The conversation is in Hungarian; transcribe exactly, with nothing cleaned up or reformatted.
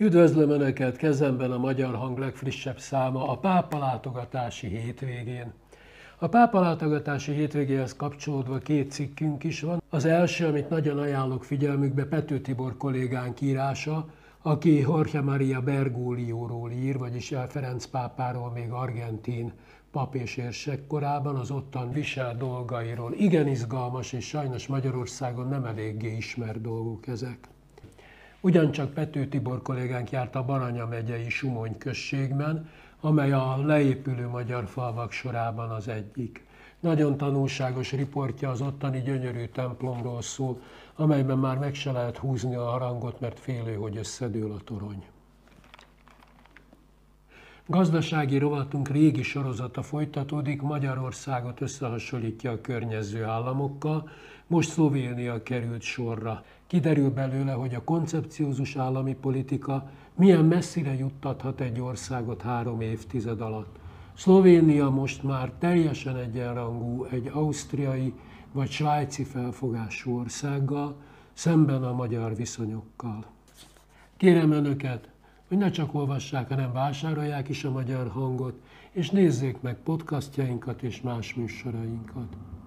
Üdvözlöm Önöket, kezemben a Magyar Hang legfrissebb száma a pápalátogatási hétvégén. A pápalátogatási hétvégéhez kapcsolódva két cikkünk is van. Az első, amit nagyon ajánlok figyelmükbe, Pető Tibor kollégánk írása, aki Jorge Maria Bergoglioról ír, vagyis Ferenc pápáról még argentin pap és érsek korában, az ottan viselt dolgairól. Igen izgalmas, és sajnos Magyarországon nem eléggé ismert dolgok ezek. Ugyancsak Pető Tibor kollégánk járt a Baranya megyei Sumony községben, amely a leépülő magyar falvak sorában az egyik. Nagyon tanulságos riportja az ottani gyönyörű templomról szól, amelyben már meg se lehet húzni a harangot, mert félő, hogy összedől a torony. Gazdasági rovatunk régi sorozata folytatódik, Magyarországot összehasonlítja a környező államokkal, most Szlovénia került sorra. Kiderül belőle, hogy a koncepciózus állami politika milyen messzire juttathat egy országot három évtized alatt. Szlovénia most már teljesen egyenrangú egy ausztriai vagy svájci felfogású országgal, szemben a magyar viszonyokkal. Kérem Önöket, hogy ne csak olvassák, hanem vásárolják is a Magyar Hangot, és nézzék meg podcastjainkat és más műsorainkat.